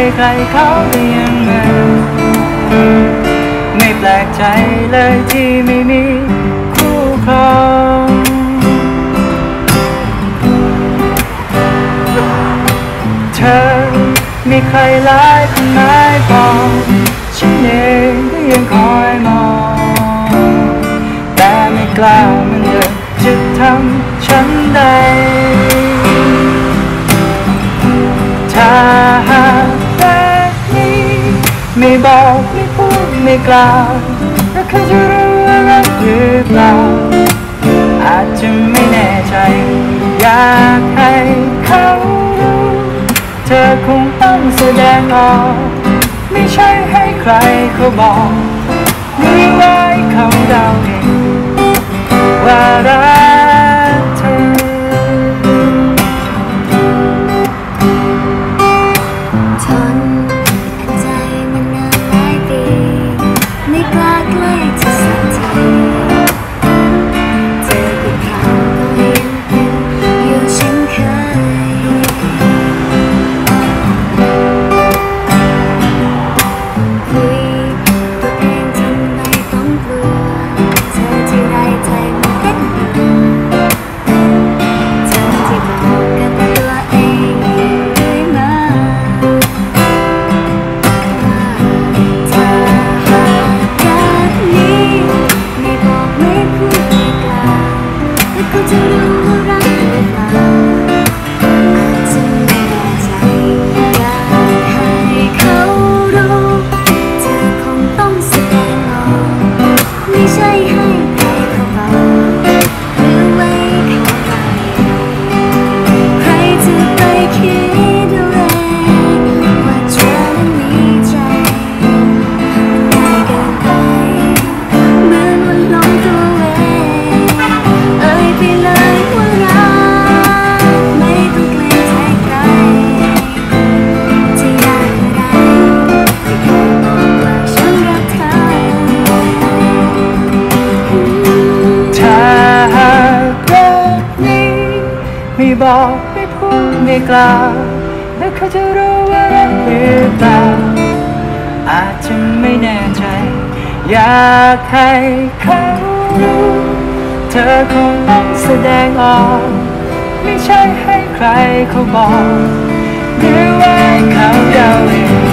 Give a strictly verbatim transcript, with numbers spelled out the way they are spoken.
ใครเขาก็ยังเหมือนไม่แปลกใจเลยที่ไม่มีคู่ครองเธอมีใครหลายคนหมายปองฉันเองก็ยังคอยมองแต่ไม่กล้ามันเดินจะทำฉันได้ถ้าหากแบบนี้ไม่บอกไม่พูดไม่กล่าวแล้วเขาจะรู้ว่ารักหรือเปล่าอาจจะไม่แน่ใจอยากให้เขารู้เธอคงต้องแสดงออกไม่ใช่ให้ใครเขาบอกหรือว่าเขาเดาเองว่ารักเธอทนอัดใจมานานหลายปีไม่กล้าใกล้เธอสักทีเจอกี่ครั้งก็ยังเป็นอยู่เช่นเคยคุยตัวเองทำไมต้องกลัวเธอที่ไรใจมันเต้นรัวเธอที่บอกกับตัวเองอยู่เรื่อยมาถ้าหากรักนี้ไม่บอกไม่พูดไม่กล่าวแล้วเขาจะรู้ว่ารักหรือเปล่าอาจจะไม่แน่ใจอยากให้เขารู้เธอคงต้องแสดงออกไม่ใช่ให้ใครเขาบอกหรือไว้เขาไปใครจะไปคิดเอาเองว่าเธอนั้นมีใจง่ายเกินไปเหมือนว่าหลงตัวเองเอ่ยไปเลยว่ารักไม่ต้องเกรงใจใครจะอยากอะไรที่เคยบอกว่าฉันรักเธอถ้าหากรักนี้ไม่บอกไม่พูดไม่กล่าวแล้วเขาจะรู้ว่ารักหรือเปล่าอาจจะไม่แน่ใจอยากให้เขารู้เธอคงต้องแสดงออกไม่ใช่ให้ใครเขาบอกหรือว่าเขาเดาเอง